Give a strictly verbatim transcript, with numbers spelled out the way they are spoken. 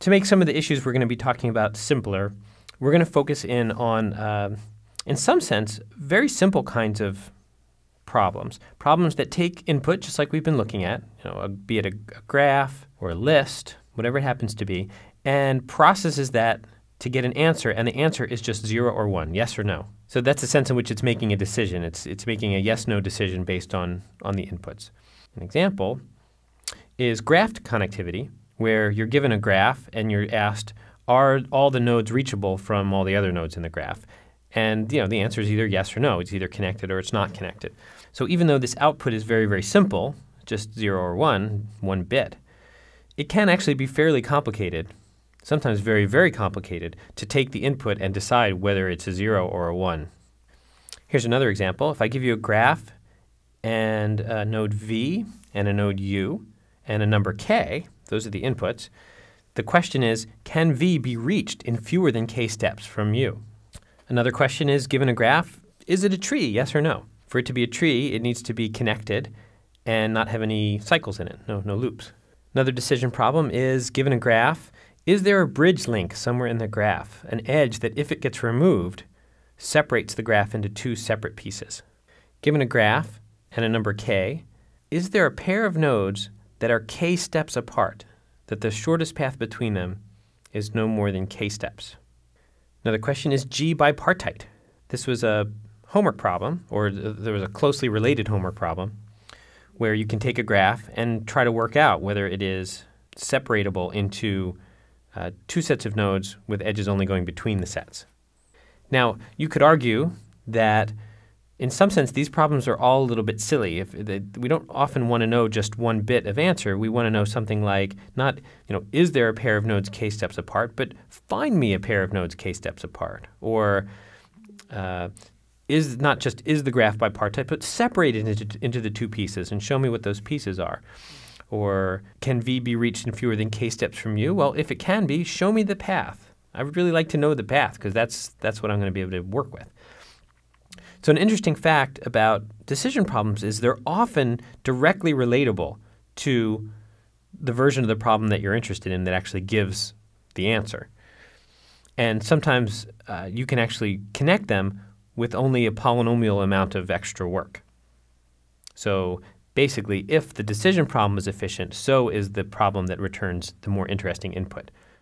To make some of the issues we're going to be talking about simpler, we're going to focus in on, uh, in some sense, very simple kinds of problems. Problems that take input, just like we've been looking at, you know, be it a, a graph or a list, whatever it happens to be, and processes that to get an answer, and the answer is just zero or one, yes or no. So that's the sense in which it's making a decision. It's, it's making a yes-no decision based on, on the inputs. An example is graph connectivity, where you're given a graph and you're asked, are all the nodes reachable from all the other nodes in the graph? And you know, the answer is either yes or no. It's either connected or it's not connected. So even though this output is very, very simple, just zero or one, one bit, it can actually be fairly complicated, sometimes very, very complicated, to take the input and decide whether it's a zero or a one. Here's another example. If I give you a graph and a node V and a node U and a number K, those are the inputs, the question is, can V be reached in fewer than K steps from U? Another question is, given a graph, is it a tree, yes or no? For it to be a tree, it needs to be connected and not have any cycles in it, no, no loops. Another decision problem is, given a graph, is there a bridge link somewhere in the graph, an edge that if it gets removed, separates the graph into two separate pieces? Given a graph and a number K, is there a pair of nodes that are K steps apart, that the shortest path between them is no more than K steps? Another question is G bipartite. This was a homework problem, or there was a closely related homework problem, where you can take a graph and try to work out whether it is separatable into uh, two sets of nodes with edges only going between the sets. Now, you could argue that in some sense these problems are all a little bit silly. If they, we don't often want to know just one bit of answer. We want to know something like, not, you know, is there a pair of nodes K steps apart, but find me a pair of nodes K steps apart. Or uh, is not just is the graph bipartite, but separate it into, into the two pieces and show me what those pieces are. Or can V be reached in fewer than K steps from U? Well, if it can be, show me the path. I would really like to know the path because that's, that's what I'm going to be able to work with. So an interesting fact about decision problems is they're often directly relatable to the version of the problem that you're interested in that actually gives the answer. And sometimes uh, you can actually connect them with only a polynomial amount of extra work. So basically, if the decision problem is efficient, so is the problem that returns the more interesting input.